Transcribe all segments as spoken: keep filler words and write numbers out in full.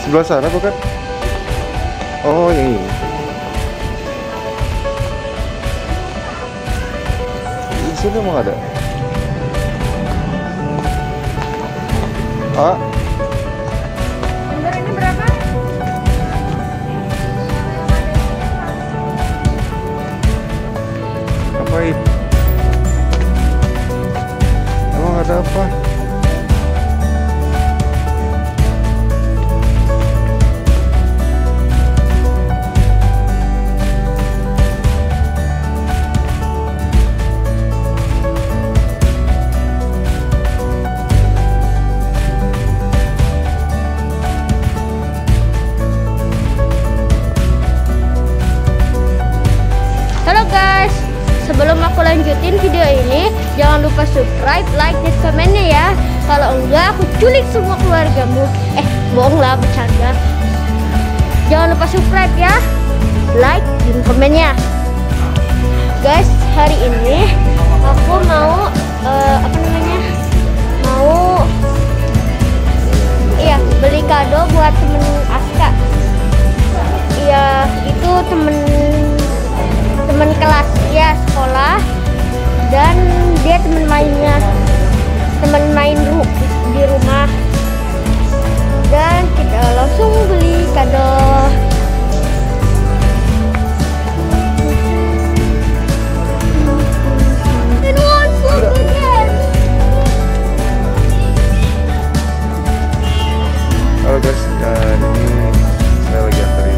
Sebelah sana bukan? Oh, yang ini. Di sini emang ada. Ah. Bentar, ini berapa? Ngapain? Emang ada apa? Halo guys, sebelum aku lanjutin video ini, jangan lupa subscribe, like, dan komennya ya. Kalau enggak, aku culik semua keluargamu. Eh, bohong lah, bercanda. Jangan lupa subscribe ya, like, dan komennya. Guys, hari ini aku mau uh, apa namanya? Mau iya beli kado buat temen Aska. Iya, itu temen teman kelas ya sekolah, dan dia teman mainnya teman main ru di rumah, dan kita langsung beli kado. Halo guys, dan ini saya lagi anterin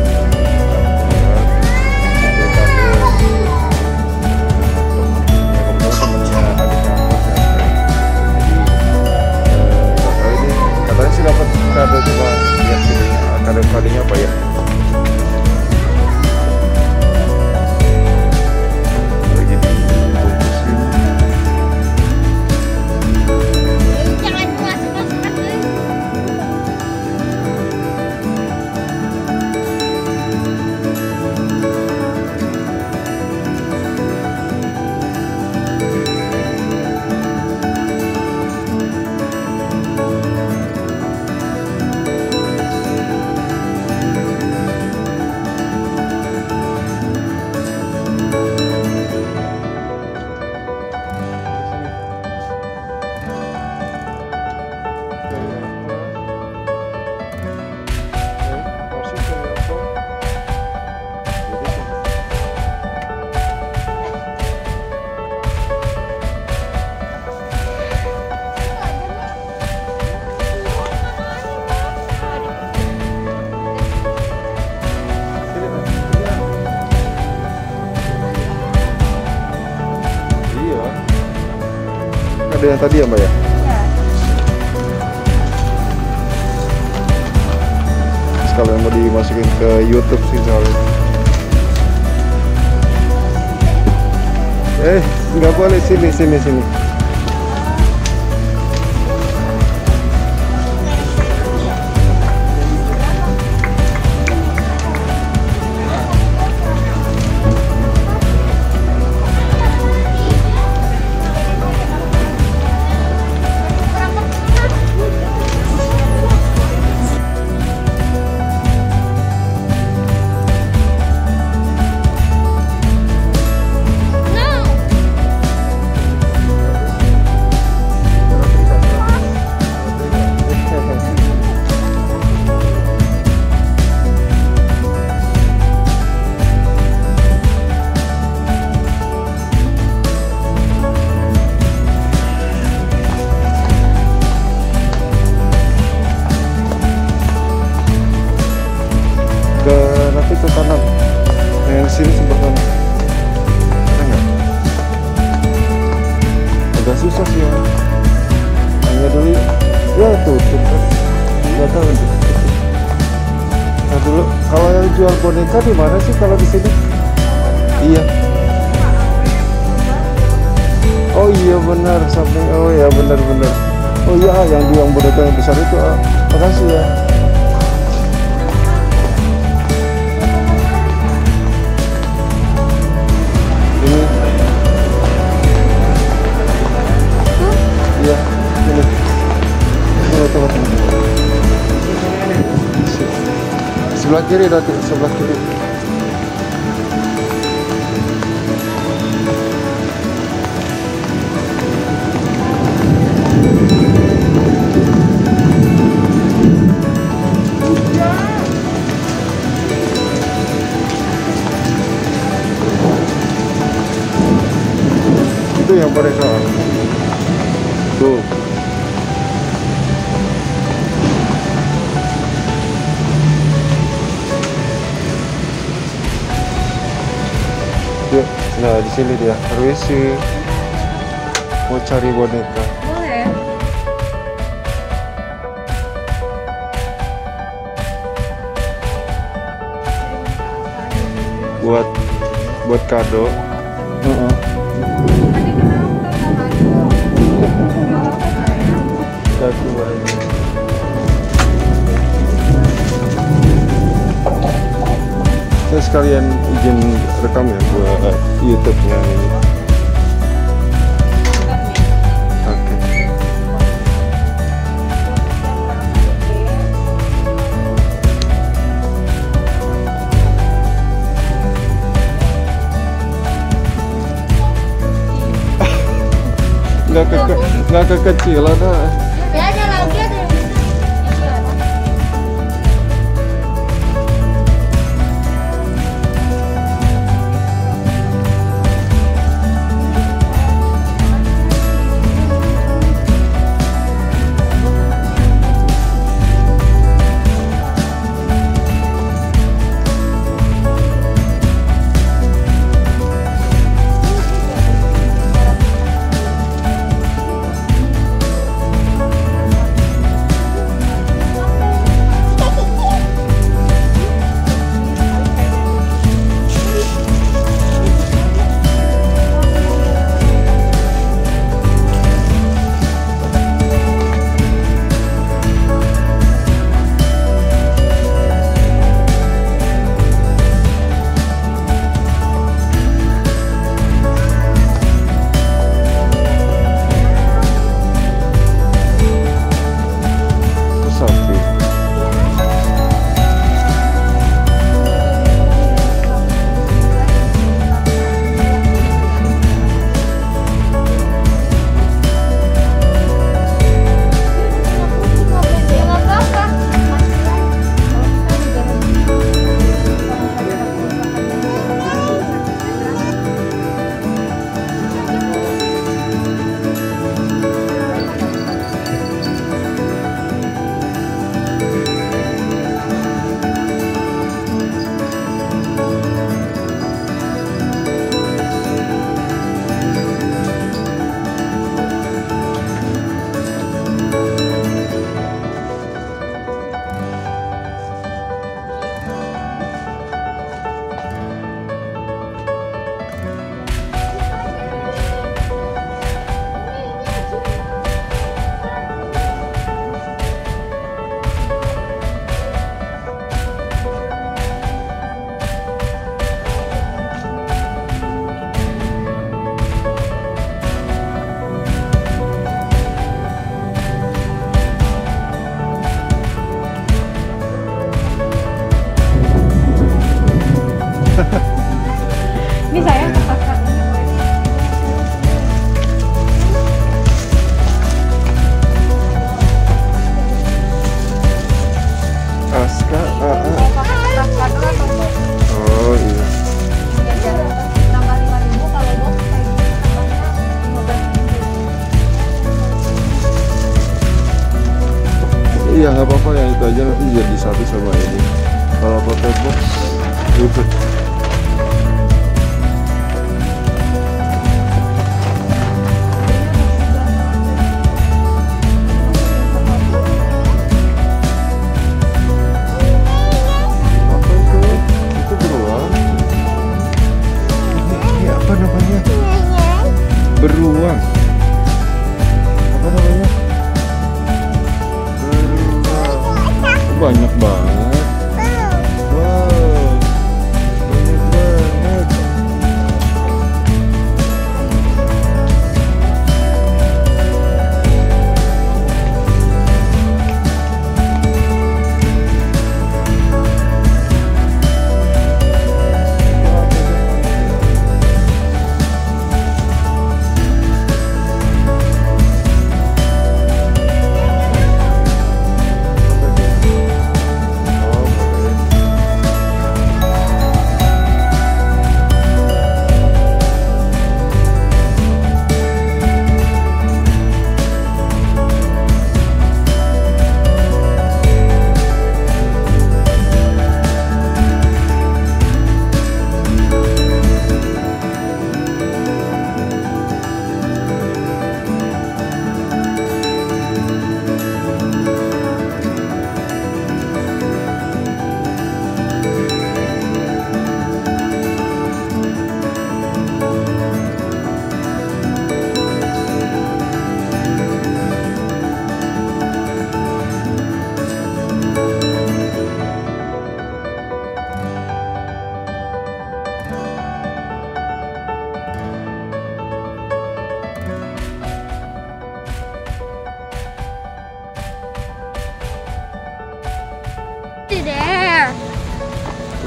dapat kado, cuma lihat videonya kado-kadonya apa ya. Lagi dibungkusin. Jangan keras-keras deh. Ada yang tadi ya Mbak ya? Ya. Sekalian mau dimasukin ke YouTube sih soalnya. Eh, nggak boleh, sini sini sini. Ke kanan, yang sini sebelah kanan. Ada nggak? Agak susah sih ya. Hanya dulu, ya tutup kan? Nggak tahu nih. Nah dulu, kalau yang jual boneka di mana sih kalau di sini? Iya. Oh iya benar, samping. Oh iya benar-benar. Oh iya, yang jual boneka yang besar itu. Ah, makasih ya. Iya, ini. Tunggu, tunggu, tunggu. Sebelah kiri Datuk, sebelah kiri. Itu yang mereka tuh. Yuk, nah di sini dia permisi, mau cari boneka. Boleh. Buat buat kado. Heeh. Satu aja. Saya sekalian izin rekam ya buat YouTube-nya ini. Oke. Nggak ke nggak kekecilan ah. Ya, ada lagi ada yang bisa. Ini saya ke kakak. Aska, A A. Oh iya. Tambah lima ribu kalau box kayak gini tambahnya lima belas ribu. Iya nggak apa-apa, yang itu aja nanti jadi satu sama ini. Kalau pakai box ribet. Apa itu? Itu beruang. Ini apa namanya? Beruang. Apa namanya? Beruang. Banyak banget. Wow, banyak banget.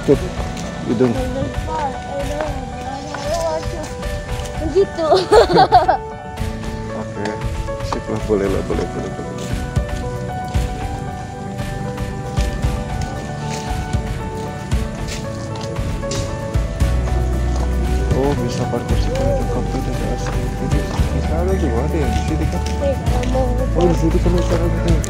tutup hidung. Begitu. Oke, sip lah, boleh lah, boleh, boleh, boleh. Oh, bisa parkir sepeda di kampung dari asli. Jadi misalnya gimana ya di sini kan? Oh, di sini kan misalnya gitu.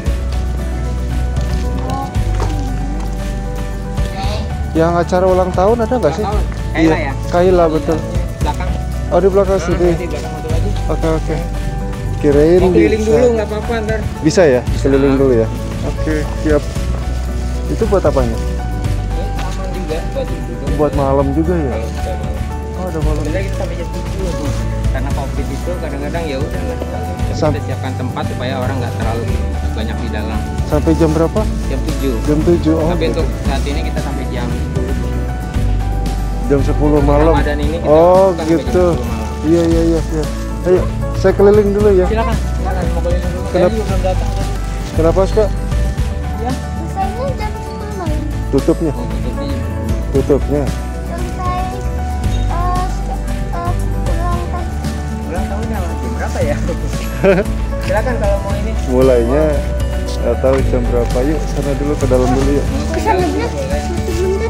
Yang acara ulang tahun ada nggak sih? Kaila ya? Kaila betul. Belakang. Oh, di belakang sini. Di belakang motor lagi. Oke, oke. Kirain Mau keliling bisa. dulu nggak apa-apa ntar. Bisa ya? Keliling dulu ya? Oke, siap. Itu buat apanya? Ini aman juga buat duduk. Buat malam juga ya? Kalau kita malam. Oh, ada malam. Sebenarnya kita sampai jam tujuh tuh. Karena covid itu kadang-kadang ya udah lah. Tapi Sam- kita siapkan tempat supaya orang nggak terlalu banyak di dalam. Sampai jam berapa? Jam tujuh. Jam tujuh. Oh, Tapi gitu. untuk saat ini kita sampai jam sepuluh. Jam sepuluh malam. Ramadan ini kita Oh, buka sampai jam gitu. sepuluh malam. Iya, iya, iya, iya. Ayo, saya keliling dulu ya. Silakan, silakan mau keliling dulu. Kenapa? Saya juga belum datang. Kenapa, Kak? Ya. Selesainya jam sepuluh malam. Tutupnya. Oh, tutupnya. Tutupnya. Selesai uh, uh, ulang tahun. Ulang tahunnya jam berapa ya? Silakan kalau mau ini. Mulainya nggak tahu jam berapa. Yuk, sana dulu ke dalam dulu ya. Kesana dulu. Sebelum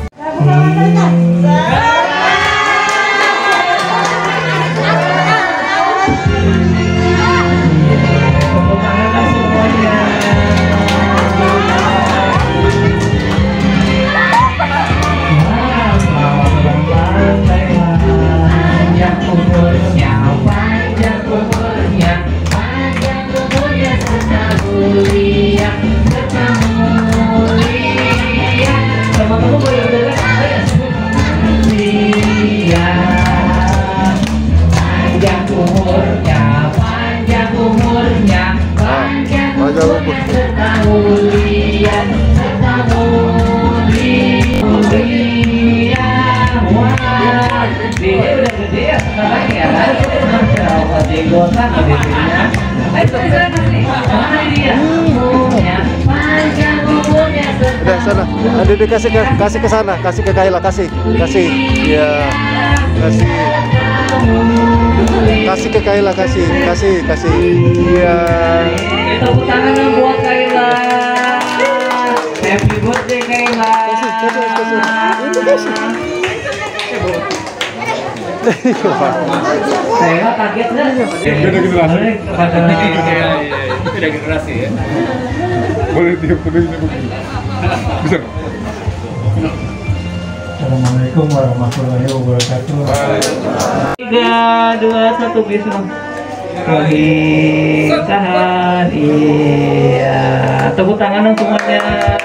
Udah sana. Ada dikasih ke kasih ke sana, kasih ke Kaila, kasih. Kasih. Iya. Kasih. Kasih ke Kaila, kasih. Kasih, kasih. Iya. Tepuk tangan dong buat Kaila. Happy birthday Kaila. Kasih, kasih, kasih. Itu kasih. Saya kaget nggak? Beda generasi. Kepada Beda generasi ya. Boleh dia pedenya begini. Bisa nggak? Assalamualaikum warahmatullahi wabarakatuh. Tiga, dua, satu, bismillah. Lagi tahan, iya. Tepuk tangan dong semuanya.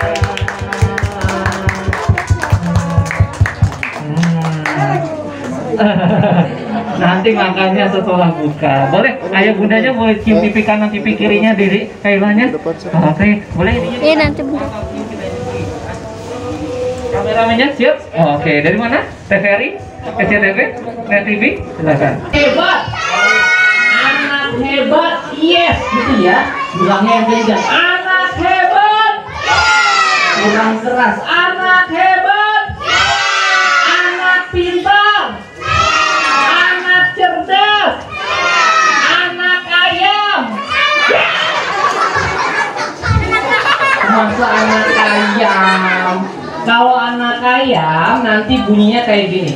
Nanti makannya setelah buka. Boleh? Ayah bundanya boleh cium pipi kanan, pipi kirinya diri Kailanya. Oke, boleh ini. Iya nanti bunda. Kameramennya siap? Oke, dari mana? T V R I? S C T V? Net T V? Silakan. Hebat! Anak hebat, yes! Gitu ya. Bilangnya yang kencang. Anak hebat! Kurang keras. Anak hebat! Anak pintar! Anak cerdas! Anak ayam! Masa anak ayam? Kalau anak ayam nanti bunyinya kayak gini.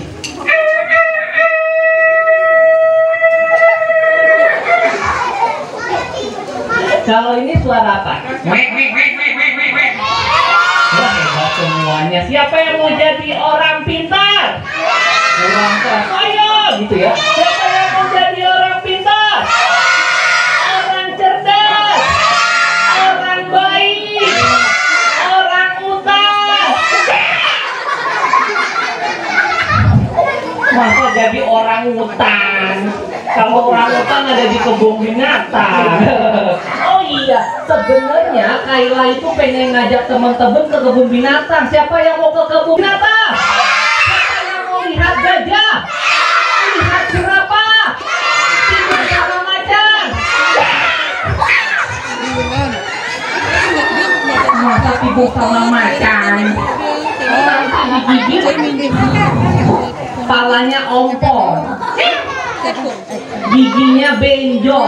Kalau ini suara apa? Wek wek wek wek wek wek wek. Wah, hebat semuanya. Siapa yang mau jadi orang pintar? Orang keras. Ayo, gitu ya. Siapa yang mau jadi orang pintar? Orang cerdas. Orang baik. Orang utang. Masa jadi orang utang? Kalau orang utang ada di kebun binatang. Oh iya, sebenarnya Kaila itu pengen ngajak teman-teman ke kebun binatang. Siapa yang mau ke kebun binatang? Siapa yang mau lihat gajah? Lihat jerapah? Tidur sama macan? Masa tidur sama macan? nanti digigit palanya ompong, giginya benjol,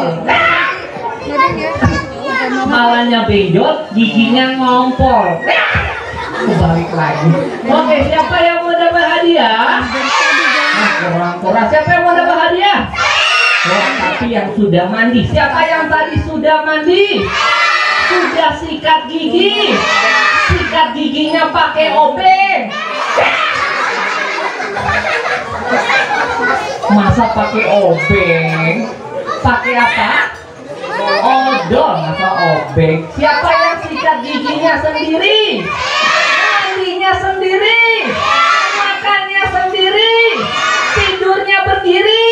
palanya benjol, giginya ngompol. Balik lagi. Oke, siapa yang mau dapat hadiah? Nah, kurang-kurang. Siapa yang mau dapat hadiah? Oh, tapi yang sudah mandi. Siapa yang tadi sudah mandi? Sudah sikat gigi. Sikat giginya pakai obeng. Masa pakai obeng? Pakai apa? Odol, masa obeng. Siapa yang sikat giginya sendiri? Mandinya sendiri. Makannya sendiri. Tidurnya berdiri.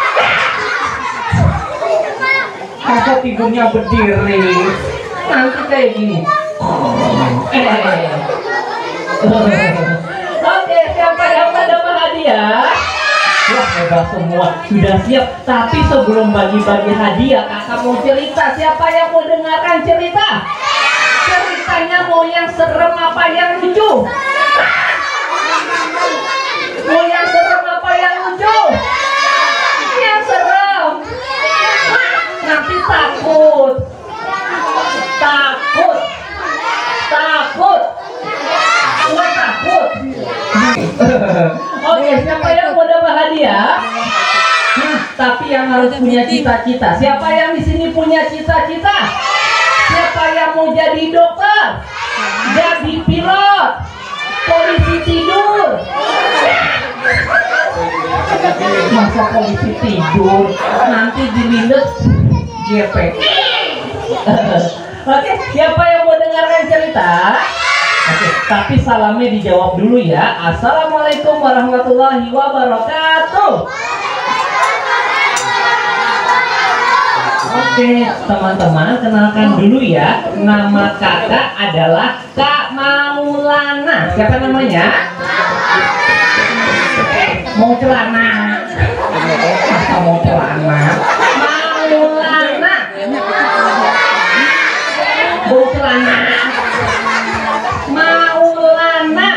Masa tidurnya berdiri? Nanti kayak gini. Oke, siapa yang dapat hadiah? Wah, hebat semua, sudah siap. Tapi sebelum bagi-bagi hadiah, kakak mau cerita. Siapa yang mau dengarkan cerita? Ceritanya mau yang serem apa yang lucu? Mau yang serem apa yang lucu? Yang serem. Nanti takut. Takut. Takut. Gua takut. Oke, siapa yang mau dapat hadiah? Nah, tapi yang harus punya cita-cita. Siapa yang di sini punya cita-cita? Siapa yang mau jadi dokter? Jadi pilot? Polisi tidur? Masa polisi tidur? Nanti dilindes G P. Oke, siapa yang mau dengarkan cerita? Oke, tapi salamnya dijawab dulu ya. Assalamualaikum warahmatullahi wabarakatuh. Oke, teman-teman, kenalkan dulu ya. Nama kakak adalah Kak Maulana. Siapa namanya? Mau celana. Masa mau celana? Maulana. Mau celana. Maulana.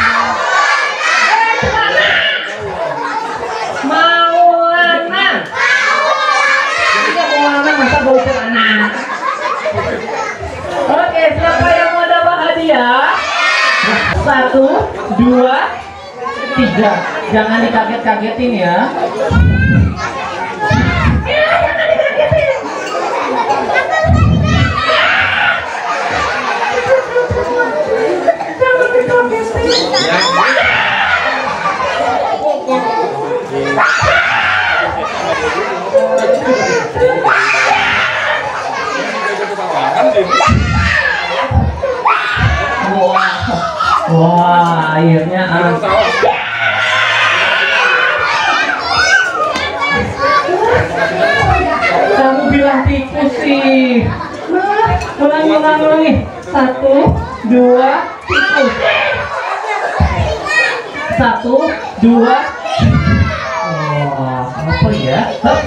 Maulana. Ini Maulana masa bau celana. Oke, siapa yang mau dapat hadiah? Satu, dua, tiga. Jangan dikaget-kagetin ya. Wah, wah, akhirnya ah. Kamu bilang tikus sih. Ulangi, ulangi, ulangi. Satu, dua, tikus. Satu, dua. Oh, apa ya? Hup.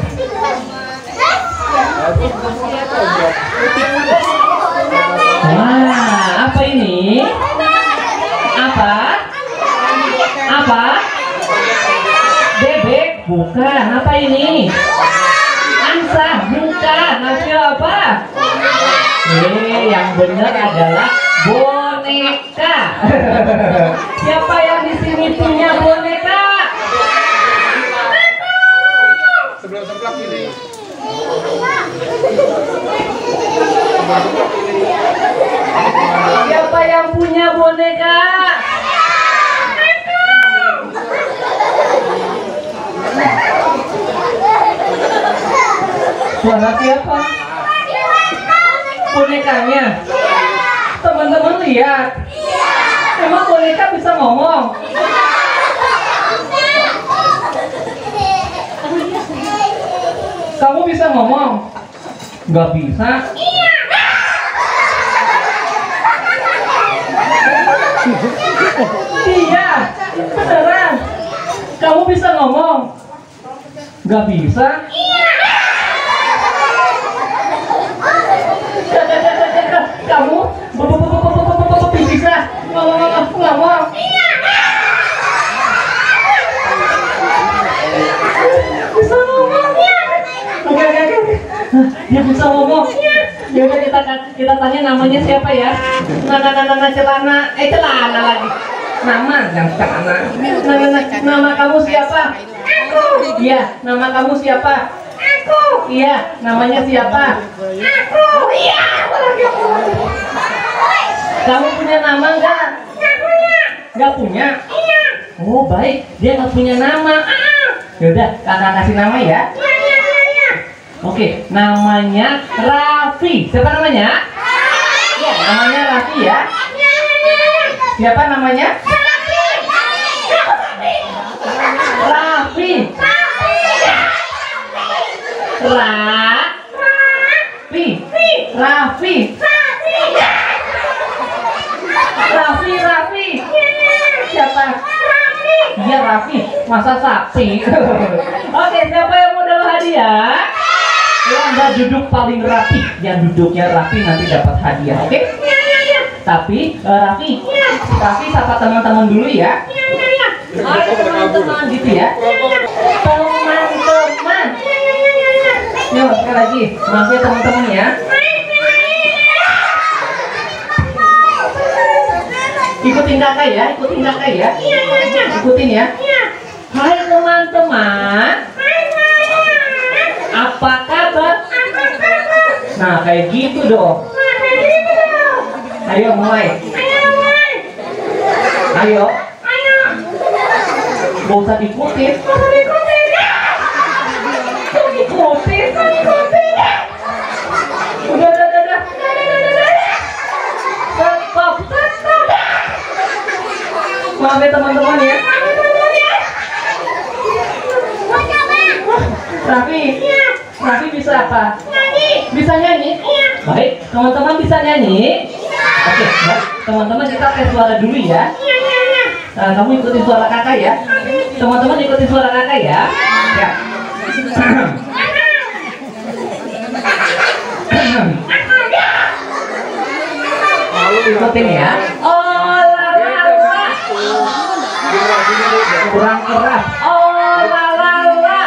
Wah, apa ini? Apa? Apa? Bebek? Bukan. Apa ini? Angsa? Bukan. Nasi apa? Eh, yang benar adalah boneka. Siapa yang di sini punya boneka? Sebelah sebelah ini. Siapa yang punya boneka? Suara siapa? Bonekanya. Teman-teman lihat. Emang boneka bisa ngomong? Kamu bisa ngomong? Nggak bisa. Iya, beneran. Kamu bisa ngomong? Nggak bisa. Kamu bisa ngomong? Dia bisa ngomong. Ya udah kita kita tanya namanya siapa ya? Nana nana nana celana, eh celana lagi. Nama yang celana. Nana nana nama kamu siapa? Aku. Iya, nama kamu siapa? Aku. Iya, namanya siapa? Aku. Iya, kamu punya nama enggak? Enggak punya. Enggak punya? Iya. Oh baik, dia nggak punya nama. Yaudah, kakak kasih nama ya. Iya, iya, iya. Oke, namanya Raffi. Siapa namanya? Iya, namanya Raffi ya. Siapa namanya? Raffi. Raffi. Raffi. Raffi, Raffi. Siapa? Iya Raffi, masa sapi. Oke, siapa yang mau dapat hadiah? Yang nggak duduk paling rapi, yang duduknya rapi nanti dapat hadiah. Oke? Tapi uh, Raffi, Raffi sapa teman-teman dulu ya. Ayo teman-teman gitu ya. Teman-teman. Yuk sekali lagi, maaf ya teman-teman ya. Ikutin kakak ya, ikutin kakak ya. Ikutin ya. Hai teman-teman. Apa kabar? Nah kayak gitu dong. Ayo mulai. Ayo. Gak usah diikutin. Ikutin. Udah, udah, udah, udah. Stop, stop. Maaf ya teman-teman ya. Raffi, Raffi bisa apa? Bisa nyanyi? Baik, teman-teman bisa nyanyi? Oke, baik. Teman-teman kita tes suara dulu ya. Nah, kamu ikutin suara kakak ya. Teman-teman ikutin suara kakak ya. Ya. Ikutin ya. Oh la la la. Kurang keras. Oh la la la.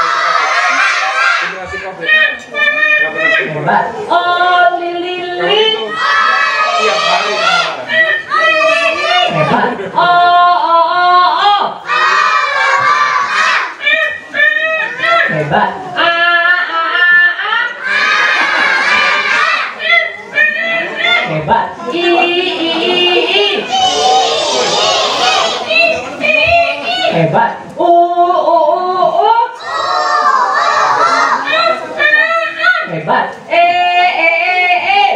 Hebat. Oh lili li. Hebat. Oh oh oh oh. Hebat. A a a a. Hebat. I i i i. Hebat. U u u u. Hebat. E e e e.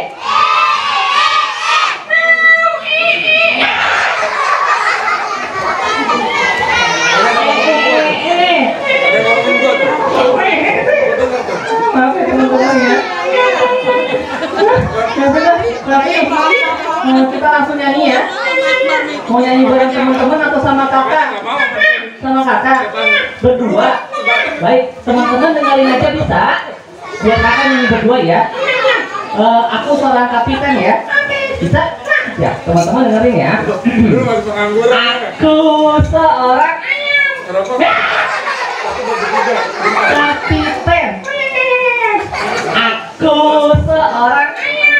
Maaf ya teman-teman ya. Ya benar, berarti kita langsung nyanyi ya. Mau nyanyi bareng teman-teman atau sama kakak? Sama kakak berdua. Baik, teman-teman dengerin aja bisa. Biar kakak nyanyi berdua ya. Uh, aku seorang kapitan ya. Bisa? Ya, teman-teman dengerin ya. Aku seorang kapitan. Aku seorang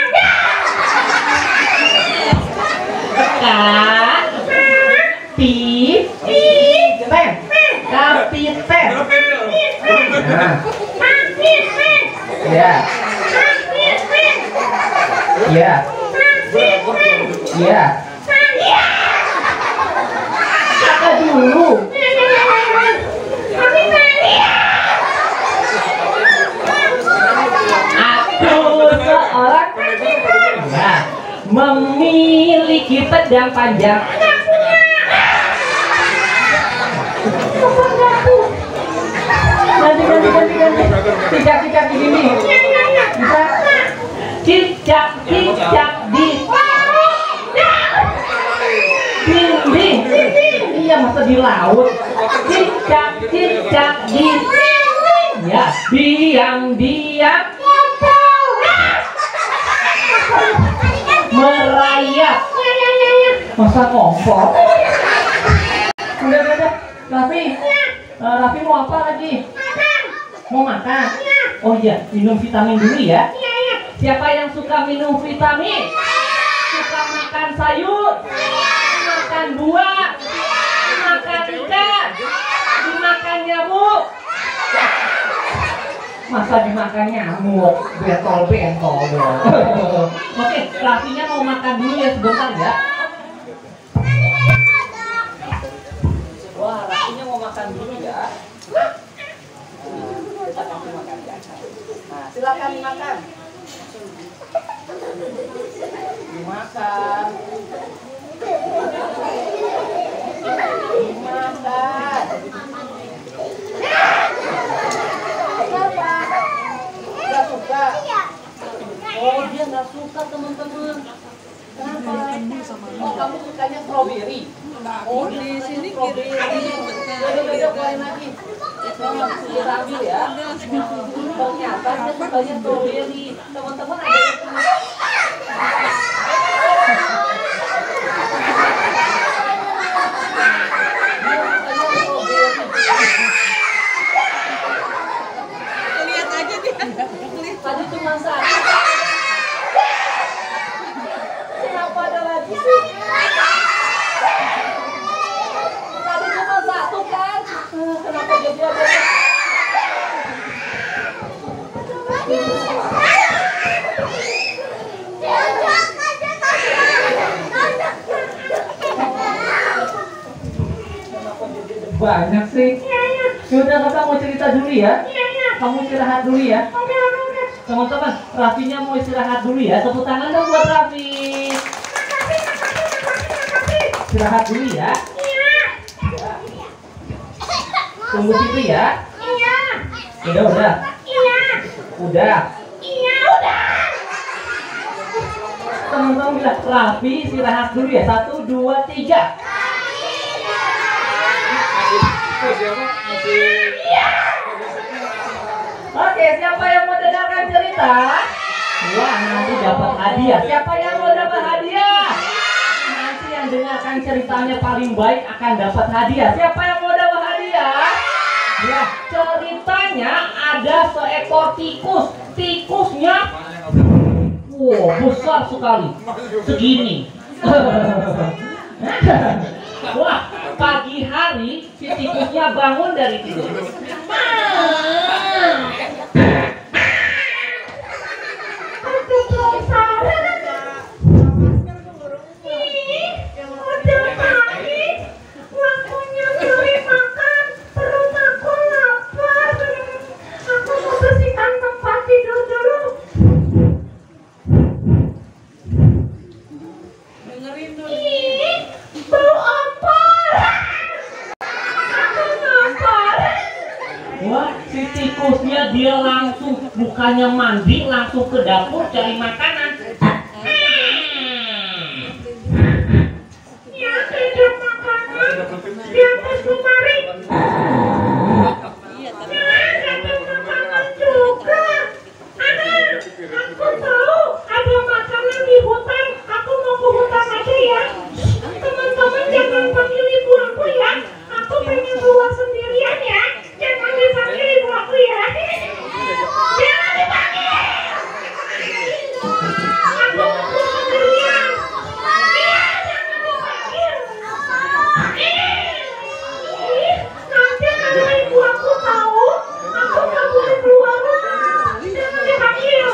kapiten. Kapiten. Nah. Ya. Ya. Ya. Kakak dulu. Aku seorang nah, memiliki pedang panjang. Ganti, ganti, ganti, ganti. Cicak, cicak di sini. Bisa? Cicak, cicak di dinding. Iya, masa di laut. Cicak, cicak di ya, diam, diam. Merayap. Masa kompor? Udah, udah, udah. Raffi, uh, Raffi mau apa lagi? Mau makan? Oh iya, minum vitamin dulu ya. Iya, iya. Siapa yang suka minum vitamin? Suka makan sayur, makan buah, makan ikan, dimakan nyamuk. Masa dimakan nyamuk? Bentol-bentol dong. Oke, Raffinya mau makan dulu ya sebentar ya. Wah, Raffinya mau makan dulu ya. Kita kasih makan ya. Nah, silakan dimakan. Dimakan. Dimakan. Kenapa? Gak suka? Oh, dia gak suka teman-teman. Kenapa? Oh, kamu sukanya strawberry? Oh, di sini strawberry. Beda-beda lain lagi. Kita ambil ya. Ternyata dia sukanya strawberry. Teman-teman ada yang suka? Lihat aja dia. Tadi cuma satu. Kenapa ada lagi sih? Tadi cuma satu kan? Kenapa jadi ada? Banyak sih. Yaudah, kakak mau cerita dulu ya. Kamu istirahat dulu ya. Teman-teman, Raffinya mau istirahat dulu ya. Tepuk tangan dong buat Raffi. Istirahat dulu ya. Tunggu situ ya. Udah, udah. Udah. Teman-teman bilang, Raffi istirahat dulu ya. Satu, dua, tiga. Oke, siapa yang mau dengarkan cerita? Wah, nanti dapat hadiah. Siapa yang mau dapat hadiah? Nanti yang dengarkan ceritanya paling baik akan dapat hadiah. Siapa yang mau dapat hadiah? Ya, ceritanya ada seekor tikus. Tikusnya, wow, besar sekali. Segini. Wah, pagi hari si tikusnya bangun dari tidur. Wah, si tikusnya dia langsung bukannya mandi, langsung ke dapur cari makanan. Ya, ada makanan di atas lemari. Ya, ada makanan juga. Ada, aku tahu ada makanan di hutan. Aku mau ke hutan aja ya. Teman-teman jangan panggil ibu aku ya. Aku pengen keluar sendirian ya. Jangan dipanggil ibu aku ya. Jangan dipanggil. Aku mau keluar sendirian. Iya, jangan dipanggil. Nanti kalau ibu aku tahu, aku nggak boleh keluar rumah. Jangan dipanggil.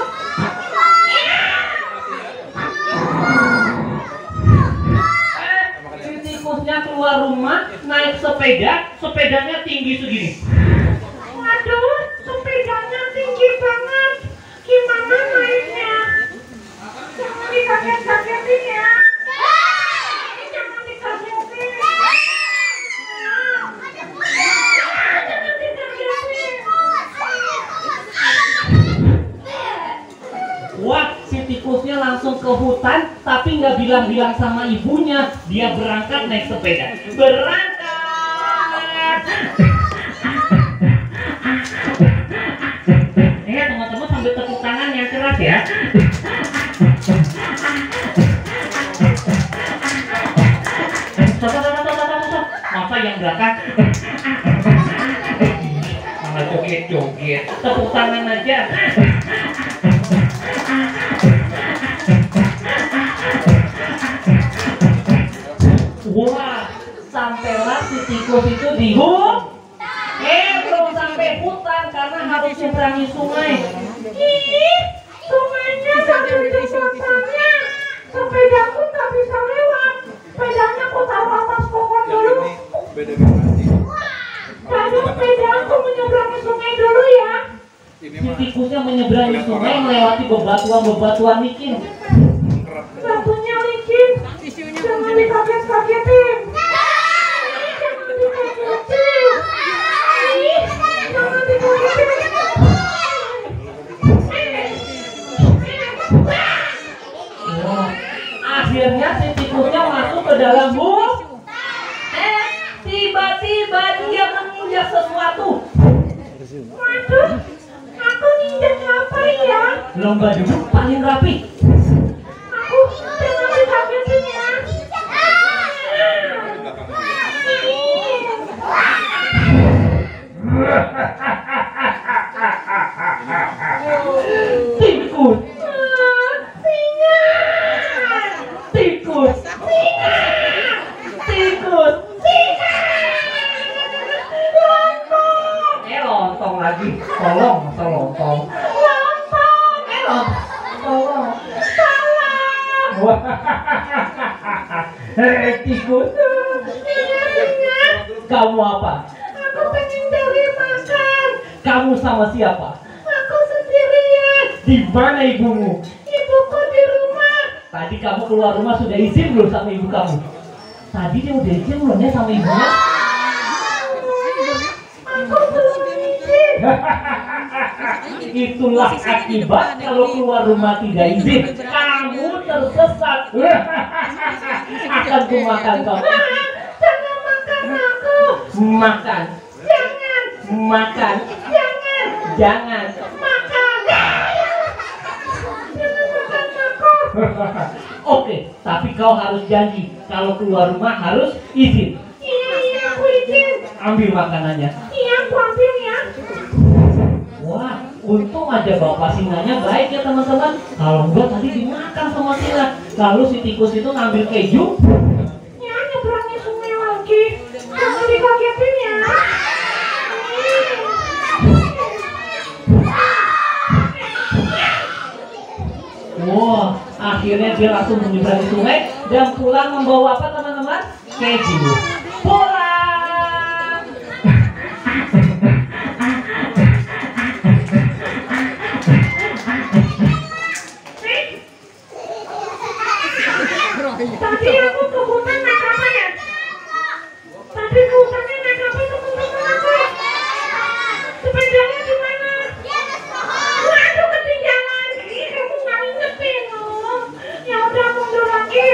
Eh, tikusnya keluar rumah, naik sepeda, sepedanya tinggi segini. Waduh, sepedanya tinggi banget. Gimana naiknya? Jangan dikaget-kagetin ya. Jangan dikagetin. Jangan dikagetin. Wah, si tikusnya langsung ke hutan, tapi nggak bilang-bilang sama ibunya. Dia berangkat naik sepeda. Berangkat. Eh, teman-teman sambil tepuk tangan yang keras ya. Stop, stop, stop, stop, stop, stop. Masa yang belakang? Malah joki joget-joget. Tepuk tangan aja. Wah, sampailah si tikus itu di hutan. Eh, belum sampai hutan karena harus menyeberangi sungai. Ih, sungainya sampai jembatannya. Sepedaku nggak bisa lewat. Sepedanya aku taruh atas pohon dulu. Lalu sepedaku menyeberangi sungai dulu ya. Si tikusnya menyeberangi sungai melewati bebatuan-bebatuan licin. Batunya licin. Jangan dikaget-kagetin. Jangan dikagetin. Jangan dikagetin. Wah, akhirnya si tikusnya masuk ke dalam buk. Eh, tiba-tiba dia menginjak sesuatu. Waduh, aku ninjak apa ya? Lomba debus paling rapi. Aku jangan dikagetin ya. Tikus. Singa. Tikus. Singa. Tikus. Singa. Lontong. Eh lontong lagi. Tolong, masa lontong. Lontong. Eh lontong. Tolong. Salah. Wah. Hei tikus. Kamu apa? Aku pengen cari makan. Kamu sama siapa? Aku sendirian. Di mana ibumu? Ibuku di rumah. Tadi kamu keluar rumah sudah izin belum sama ibu kamu? Tadi dia udah izin belum ya sama ibunya? Aku belum izin. Itulah akibat kalau keluar rumah tidak izin. Kamu tersesat. Akan kumakan kamu. Jangan makan aku. Makan. Jangan. Makan. Jangan. Jangan. Makan. Jangan makan aku. Oke, tapi kau harus janji kalau keluar rumah harus izin. Iya, iya, aku izin. Ambil makanannya. Iya, aku ambil ya. Wah, untung aja bapak singanya baik ya teman-teman. Kalau enggak tadi dimakan sama singa. Lalu si tikus itu ngambil keju. Ya, nyebrangnya sungai lagi. Jangan dikagetin ya. Wah, akhirnya dia langsung menyeberangi sungai dan pulang membawa apa teman-teman? Keju. Pulang. Tadi aku ke hutan naik apa ya? Tadi ke hutannya naik apa teman-teman aku? Sepedanya di mana? Di atas pohon. Waduh, ketinggalan. Ih, kamu nggak ingetin loh. Ya udah mundur lagi.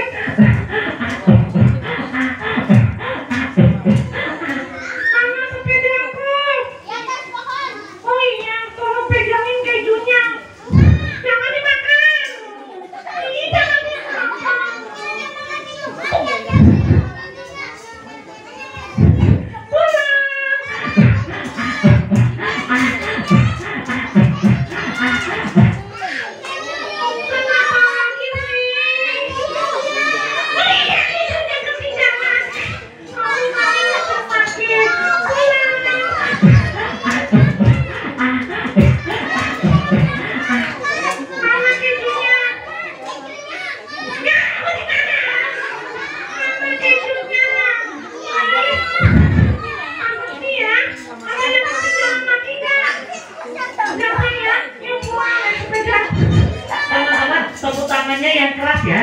Mana sepedaku? Di atas pohon. Oh iya, tolong pegangin kejunya. Jangan dimakan. Ih, jangan dimakan. Tepuk tangannya yang keras ya.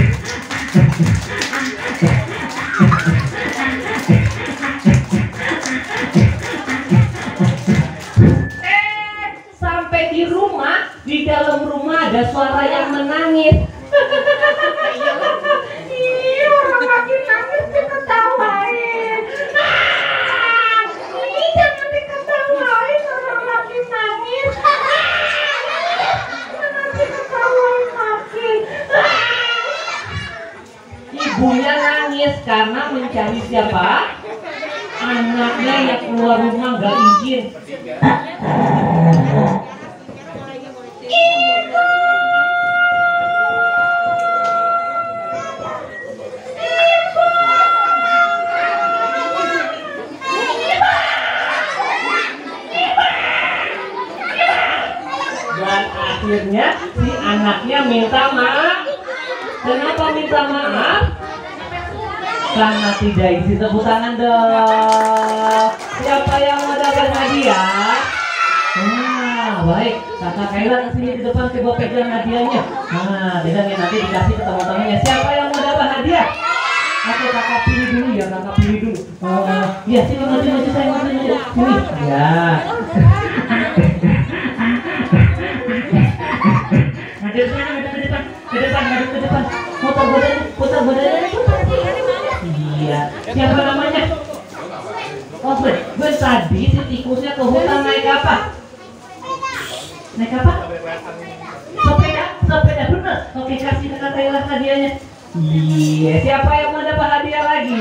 Eh, sampai di rumah, di dalam rumah ada suara yang menangis. Ih, orang lagi nangis diketawain. Ah, ih, jangan diketawain, orang lagi nangis. Ibunya nangis karena mencari siapa? anaknya yang keluar rumah nggak izin. Dan akhirnya si anaknya minta maaf. Kenapa minta maaf? Karena tidak isi, tepuk tangan dong. Siapa yang mau dapat hadiah? Nah, baik. Kakak Kaila kesini di depan, coba pegang hadiahnya. Nah, pegang ya, nanti dikasih ke teman-temannya. Siapa yang mau dapat hadiah? Oke, kakak pilih dulu ya, kakak pilih dulu. Uh, ya, sini maju maju saya maju maju. Sini. Ya. Maju ke depan, maju ke depan, ke depan, maju ke depan. Putar badan, putar badan. Iya. Siapa namanya? Oh, Ben. Ben tadi si tikusnya ke hutan naik apa? Naik apa? Sepeda, sepeda bener. Oke, kasih kakak Kaila hadiahnya. Iya, siapa yang mau dapat hadiah lagi?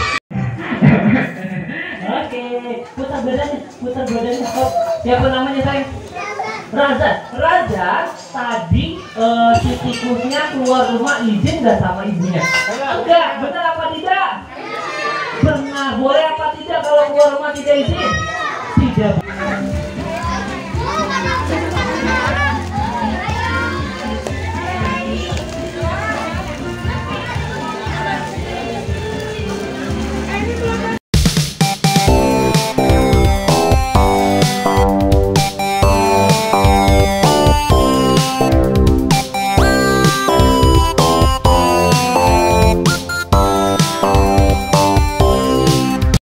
Oke, putar badannya, putar badannya. Oh, siapa namanya sayang? Raja, Raja tadi uh, si tikusnya keluar rumah izin nggak sama ibunya? Enggak, benar apa tidak? Benar, boleh apa tidak kalau keluar rumah tidak izin? Tidak.